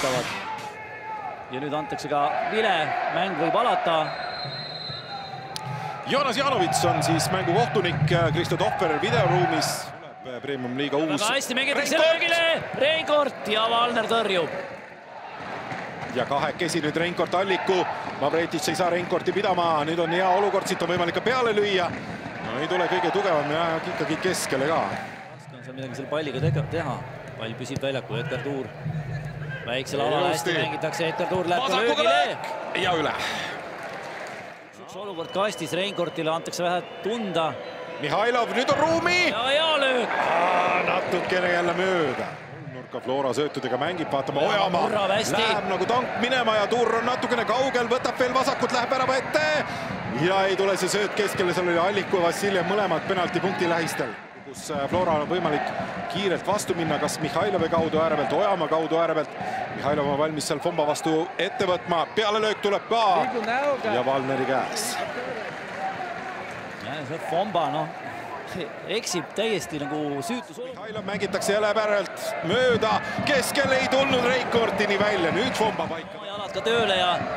alustavad. ja nüüd antakse ka vile, mäng võib alata. Joonas Janovits on siis mängukohtunik, Kristo Tohver videoruumis. Premium-liiga uus. Väga hästi mängitakse löögile, Reinkord ja Valner tõrjub. Ja kahekesi nüüd Reinkord Alliku. Mavretic ei saa Reinkordi pidama, nüüd on hea olukord, siit on võimalik ka peale lüüa. No ei tule kõige tugevam ja ikkagi keskele ka. Raske on seal midagi selle palliga teha. Pall püsib väljakul, Edgar Tuur. Väiksel alal hästi mängitakse, Edgar Tuur läheb ka löögile. Ja üle. Üks olukord kastis, Reinkordile antakse vähe tunda. Mihhailov, nüüd on ruumi! Ja löök! Natukene jälle mööda. Nurka Flora söötudega mängib, vaatama Ojamaa. Läheb nagu tank minema ja Tuur on natukene kaugel, võtab veel vasakut, läheb ära ette. Ja ei tule see sööt keskele, seal oli Alliku ja Vassiljev mõlemad penaltipunkti lähistel. Kus Flora on võimalik kiirelt vastu minna, kas Mihhailovi kaudu ääre pealt, Ojamaa kaudu ääre pealt. Mihhailov on valmis seal Fomba vastu ette võtma, pealelöök tuleb ka ja Valneri käes. See Fomba, eksib täiesti nagu süütus. Mihhailov mängitakse jälle päralt mööda, keskel ei tulnud Reinkordini välja, nüüd Fomba paika. Jalad ka tööle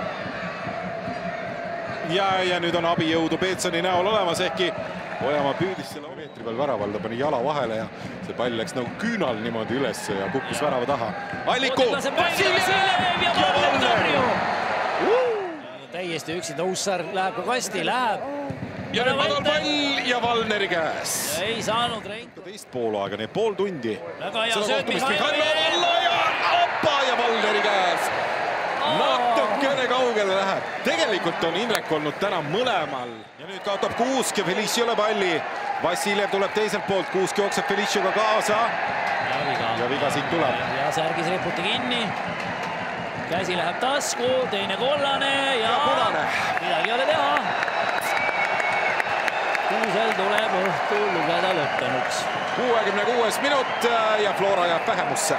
ja nüüd on abijõudu Peetsoni näol olemas, ehkki Ojamaa püüdis selle meetri peal väraval, ta pani jala vahele ja see pall läks nagu küünal niimoodi üles ja kukkus värava taha. Alliku! Vassiljev ja Valner tõrjub! Täiesti üksinda Uussaar läheb ka kasti, läheb. Ja nüüd madal pall ja Valneri käes. Ja ei saanud Reinkord. Teist poolaega, nii pool tundi. Väga hea sööt Mihhailov ja Valneri käes. Natukene kaugele läheb. Tegelikult on Indrek olnud täna mõlemal. Ja nüüd kaotab Kuusk ja Feliciole palli. Vassiljev tuleb teiselt poolt, Kuusk jookseb Felicioga kaasa. Ja viga siit tuleb. Ja särgis riputi kinni. Käsi läheb tasku, teine kollane ja midagi ei ole teha. Kuusel tuleb õhtul lugeda lõppenuks. 66 minut ja Flora jääb vähemusse.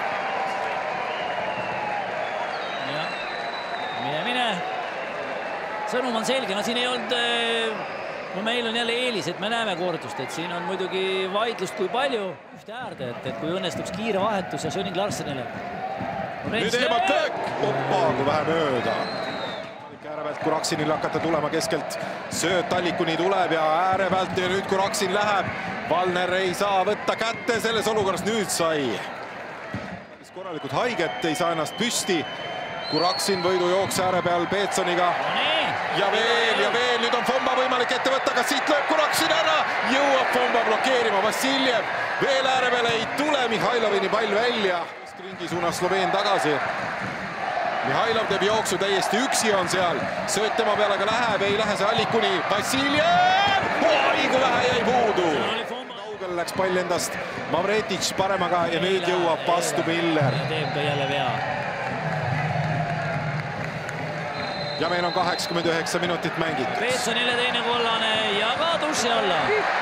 Mine. Sõnum on selge, siin ei olnud, meil on jälle eelis, et me näeme kordust, et siin on muidugi vaidlust kui palju ühte äärde, et kui õnnestuks kiire vahetus ja Sönning Larsenile. Nüüd eemalt löök, kui vähe mööda. Ääre pealt Kuraksinil hakata tulema keskelt, sööt Allikuni tuleb ja ääre pealt ja nüüd Kuraksin läheb. Valner ei saa võtta kätte selles olukorras, nüüd sai. Korralikult haiget, ei saa ennast püsti. Kuraksin võidujooks ääre peal Peetsoniga. Ja veel, nüüd on Fomba võimalik ette võtta, kas siit lööb Kuraksin ära, jõuab Fomba blokeerima, Vassiljev veel ääre peale ei tule, Mihhailovini pall välja. Ringi suunas Sloveen tagasi. Mihhailov teeb jooksu, täiesti üksi on seal, sööt tema peale ka läheb, ei lähe see Allikuni, Vassiljev! Oi, kui vähe jäi puudu! Kaugel läks pall endast, Mavretic paremaga ja nüüd jõuab vastu Miller. Teeb ka jälle vea. Ja meil on 89 minutit mängitud. Peetsonile teine kollane ja ka duši alla.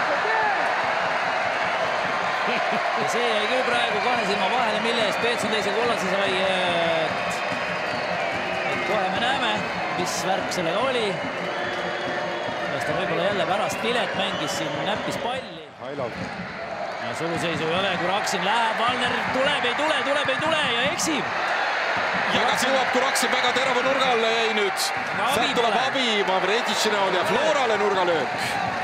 Ja see jäi küll praegu kahe silma vahele, mille eest Peetson teise kollase sai. Kohe me näeme, mis värk sellega oli. Kas ta võib-olla jälle pärast vilet mängis siin, näppis palli. Ja suluseisu ei ole, Kuraksin läheb, Valner tuleb, ei tule ja eksib. Ja kas jõuab Kuraksin väga terava nurgalle jäi nüüd. Sealt tuleb abi Mavredic'i näol ja Florale nurgalöök.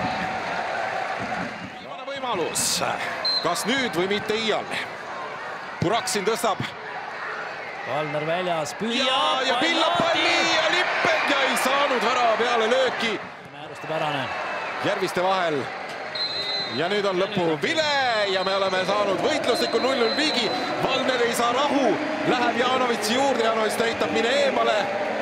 Viimane võimalus. Kas nüüd või mitte iial? Kuraksin tõstab. Valner väljas, püüab. Ja pillab palli ja Lippel ja ei saanud värava peale lööki. Määruste pärane. Järviste vahel. Ja nüüd on lõpu vile ja me oleme saanud võitlusliku 0-0 viigi. Valner ei saa rahu, läheb Janovitsi juurde, Janovits näitab mine eemale.